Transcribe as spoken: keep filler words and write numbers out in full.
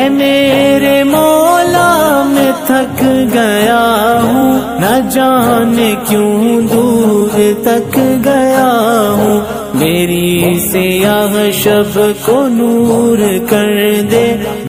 ऐ मेरे मौला मैं थक गया हूँ, न जाने क्यों दूर तक गया हूँ। मेरी सियाह शब को नूर कर दे।